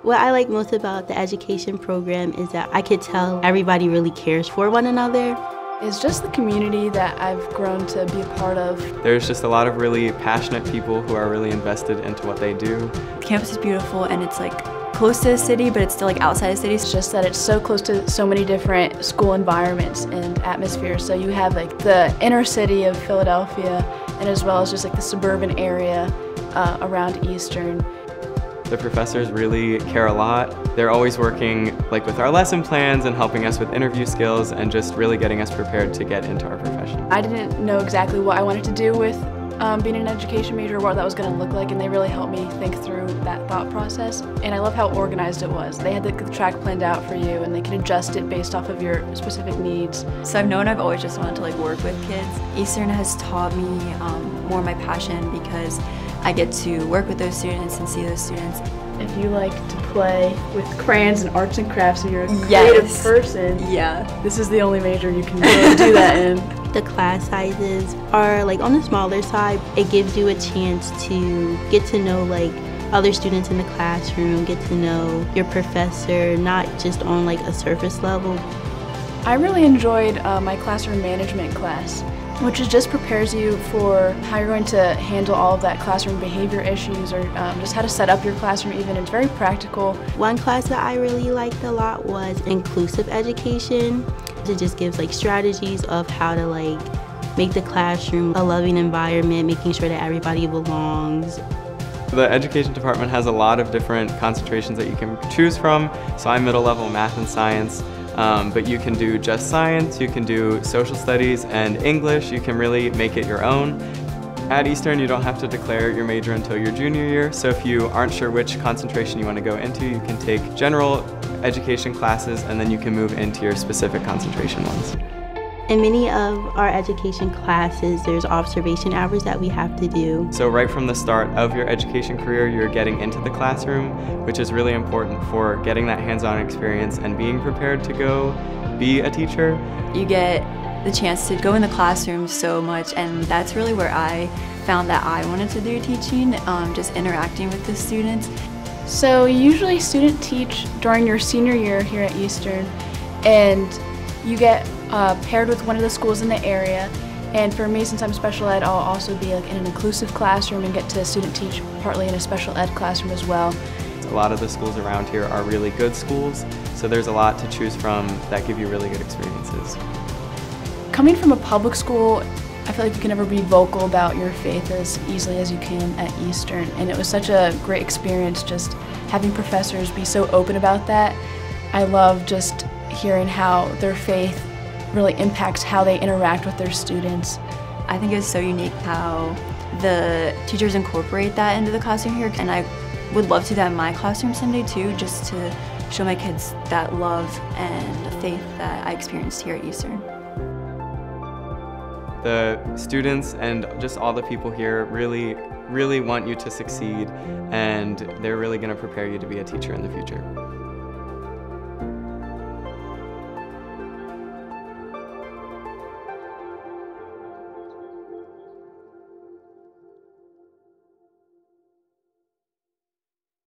What I like most about the education program is that I could tell everybody really cares for one another. It's just the community that I've grown to be a part of. There's just a lot of really passionate people who are really invested into what they do. The campus is beautiful and it's like close to the city, but it's still like outside the city. It's just that it's so close to so many different school environments and atmospheres. So you have like the inner city of Philadelphia, and as well as just like the suburban area around Eastern. The professors really care a lot. They're always working like with our lesson plans and helping us with interview skills and just really getting us prepared to get into our profession. I didn't know exactly what I wanted to do with being an education major, what that was going to look like, and they really helped me think through that thought process. And I love how organized it was. They had the track planned out for you, and they could adjust it based off of your specific needs. So I've always just wanted to like work with kids. Eastern has taught me more my passion because I get to work with those students and see those students. If you like to play with crayons and arts and crafts and you're a creative person, this is the only major you can really do that in. The class sizes are like on the smaller side. It gives you a chance to get to know like other students in the classroom, get to know your professor, not just on like a surface level. I really enjoyed my classroom management class, which just prepares you for how you're going to handle all of that classroom behavior issues, or just how to set up your classroom even. It's very practical. One class that I really liked a lot was inclusive education. It just gives like strategies of how to like make the classroom a loving environment, making sure that everybody belongs. The education department has a lot of different concentrations that you can choose from. So I'm middle level math and science. But you can do just science, you can do social studies and English. You can really make it your own. At Eastern, you don't have to declare your major until your junior year, so if you aren't sure which concentration you want to go into, you can take general education classes and then you can move into your specific concentration ones. In many of our education classes, there's observation hours that we have to do. So right from the start of your education career, you're getting into the classroom, which is really important for getting that hands-on experience and being prepared to go be a teacher. You get the chance to go in the classroom so much, and that's really where I found that I wanted to do teaching, just interacting with the students. So you usually student teach during your senior year here at Eastern, and you get paired with one of the schools in the area. And for me, since I'm special ed, I'll also be like in an inclusive classroom and get to student teach partly in a special ed classroom as well. A lot of the schools around here are really good schools, so there's a lot to choose from that give you really good experiences. Coming from a public school, I feel like you can never be vocal about your faith as easily as you can at Eastern, and it was such a great experience just having professors be so open about that. I love just hearing how their faith really impacts how they interact with their students. I think it's so unique how the teachers incorporate that into the classroom here, and I would love to do that in my classroom someday too, just to show my kids that love and faith that I experienced here at Eastern. The students and just all the people here really want you to succeed, and they're really going to prepare you to be a teacher in the future.